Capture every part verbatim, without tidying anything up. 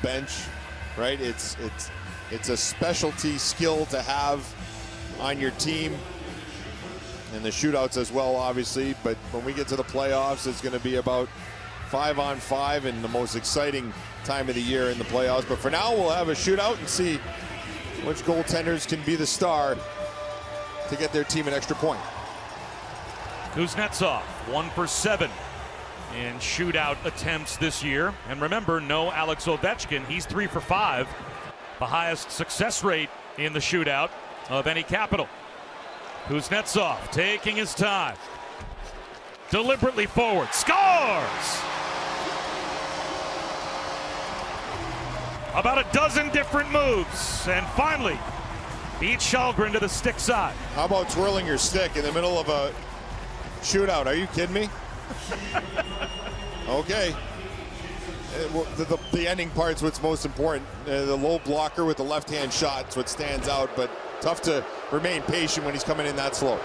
bench, right? It's it's it's a specialty skill to have on your team, and the shootouts as well, obviously. But when we get to the playoffs, it's going to be about five on five and the most exciting time of the year in the playoffs. But for now, we'll have a shootout and see which goaltenders can be the star to get their team an extra point. Kuznetsov, one for seven in shootout attempts this year. And remember, no Alex Ovechkin. He's three for five. The highest success rate in the shootout of any Capital. Kuznetsov taking his time. Deliberately forward. Scores! About a dozen different moves. And finally, beats Källgren to the stick side. How about twirling your stick in the middle of a shootout? Are you kidding me? Okay. The, the, the ending part's what's most important. Uh, the low blocker with the left-hand shot is what stands out, but tough to remain patient when he's coming in that slow.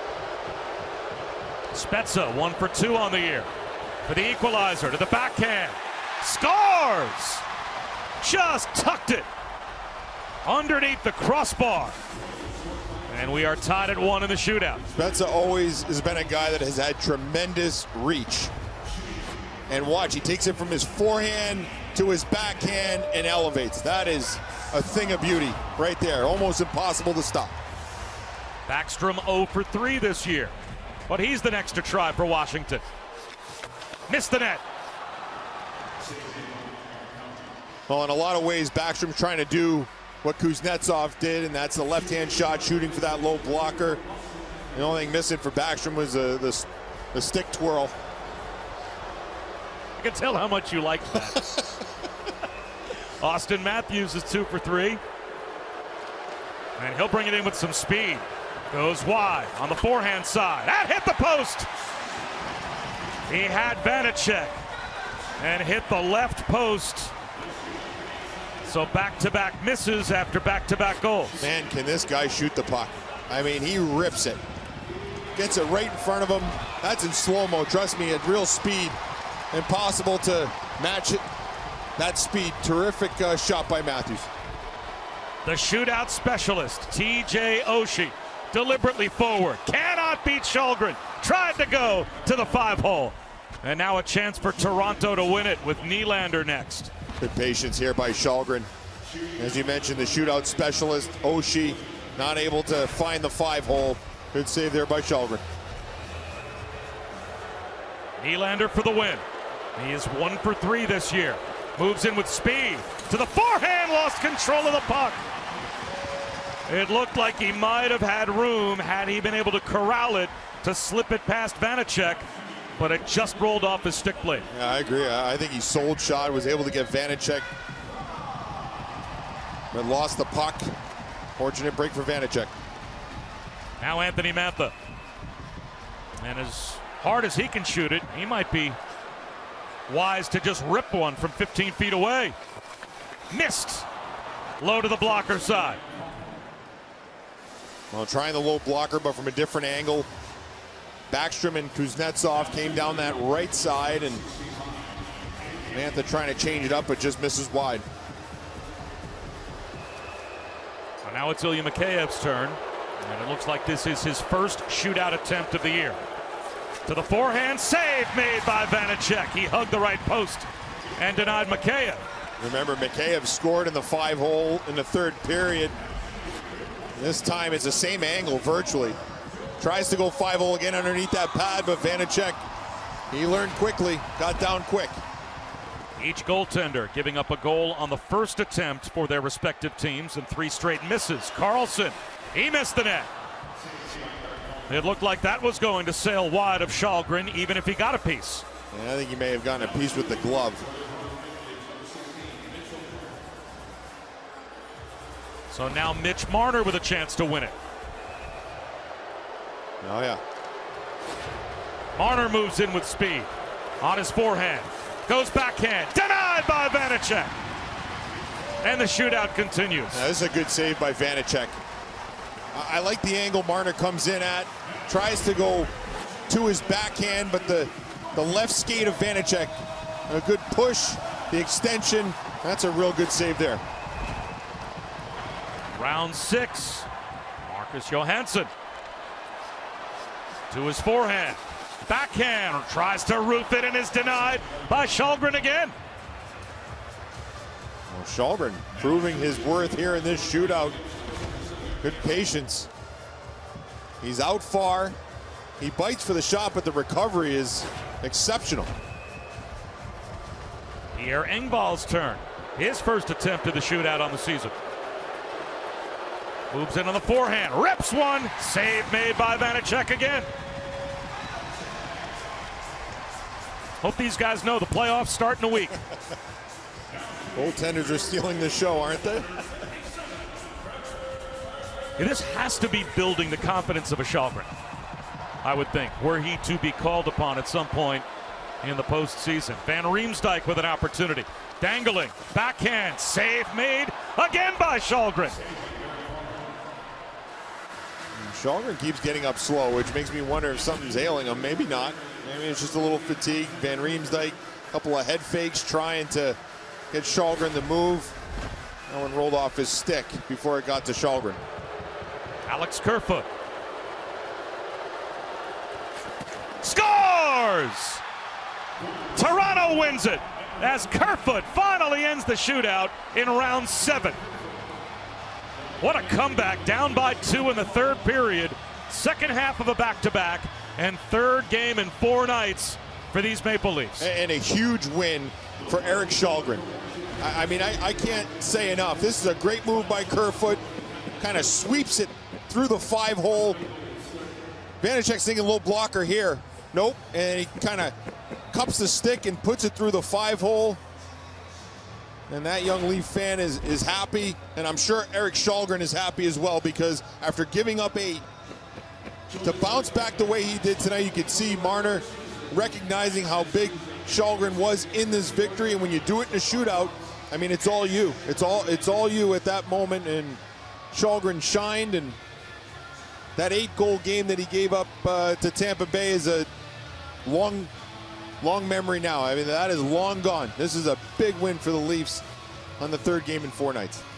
Spezza, one for two on the year. For the equalizer to the backhand. Scores! Just tucked it underneath the crossbar. And we are tied at one in the shootout. Spezza always has been a guy that has had tremendous reach. And watch, he takes it from his forehand to his backhand and elevates. That is a thing of beauty right there. Almost impossible to stop. Backstrom zero for three this year. But he's the next to try for Washington. Missed the net. Well, in a lot of ways, Backstrom's trying to do what Kuznetsov did, and that's the left-hand shot, shooting for that low blocker. The only thing missing for Backstrom was uh, the, the stick twirl. I can tell how much you like that. Austin Matthews is two for three. And he'll bring it in with some speed. Goes wide on the forehand side. That hit the post. He had Vanacek and hit the left post. So back-to-back misses after back-to-back goals. Man, can this guy shoot the puck? I mean, he rips it. Gets it right in front of him. That's in slow-mo. Trust me, at real speed. Impossible to match it. That speed. Terrific uh, shot by Matthews. The shootout specialist, T J Oshie, deliberately forward. Cannot beat Källgren. Tried to go to the five-hole. And now a chance for Toronto to win it with Nylander next. Good patience here by Källgren. As you mentioned, the shootout specialist, Oshie, not able to find the five-hole. Good save there by Källgren. Nylander for the win. He is one for three this year. Moves in with speed. To the forehand, lost control of the puck. It looked like he might have had room had he been able to corral it to slip it past Vanacek. But it just rolled off his stick blade. Yeah, I agree. I think he sold shot, was able to get Vanacek, but lost the puck. Fortunate break for Vanacek. Now Anthony Mantha. And as hard as he can shoot it, he might be wise to just rip one from fifteen feet away. Missed. Low to the blocker side. Well, trying the low blocker, but from a different angle. Backstrom and Kuznetsov came down that right side, and Mantha trying to change it up, but just misses wide. So now it's Ilya Mikheyev's turn, and it looks like this is his first shootout attempt of the year. To the forehand, save made by Vanacek. He hugged the right post and denied Mikheyev. Remember, Mikheyev scored in the five-hole in the third period. This time it's the same angle virtually. Tries to go five-hole again underneath that pad, but Vanacek, he learned quickly, got down quick. Each goaltender giving up a goal on the first attempt for their respective teams, and three straight misses. Carlson, he missed the net. It looked like that was going to sail wide of Källgren, even if he got a piece. And I think he may have gotten a piece with the glove. So now Mitch Marner with a chance to win it. Oh, yeah. Marner moves in with speed. On his forehand. Goes backhand. Denied by Vanacek. And the shootout continues. Now, this is a good save by Vanacek. I, I like the angle Marner comes in at. Tries to go to his backhand, but the, the left skate of Vanacek, a good push the extension. That's a real good save there. Round six. Marcus Johansson to his forehand. Backhand, tries to roof it and is denied by Källgren again. Well, Källgren proving his worth here in this shootout. Good patience. He's out far. He bites for the shot, but the recovery is exceptional. Pierre Engvall's turn. His first attempt at the shootout on the season. Moves in on the forehand, rips one. Save made by Vanacek again. Hope these guys know the playoffs start in a week. Goaltenders are stealing the show, aren't they? This has to be building the confidence of a Källgren, I would think, were he to be called upon at some point in the postseason. Van Riemsdyk with an opportunity. Dangling, backhand, save made again by Källgren. Källgren keeps getting up slow, which makes me wonder if something's ailing him. Maybe not. Maybe it's just a little fatigue. Van Riemsdyk, a couple of head fakes trying to get Källgren to move. That one rolled off his stick before it got to Källgren. Alex Kerfoot scores! Toronto wins it as Kerfoot finally ends the shootout in round seven. What a comeback, down by two in the third period. Second half of a back-to-back and third game in four nights for these Maple Leafs. And a huge win for Erik Källgren. I, I mean, I, I can't say enough. This is a great move by Kerfoot. Kind of sweeps it through the five hole. Vanacek's thinking low blocker here. Nope, and he kind of cups the stick and puts it through the five hole. And that young Leaf fan is, is happy, and I'm sure Erik Källgren is happy as well, because after giving up eight, to bounce back the way he did tonight, you could see Marner recognizing how big Källgren was in this victory, and when you do it in a shootout, I mean, it's all you. It's all, it's all you at that moment, and Källgren shined, and that eight-goal game that he gave up uh, to Tampa Bay is a long, long memory now. I mean, that is long gone. This is a big win for the Leafs on the third game in four nights.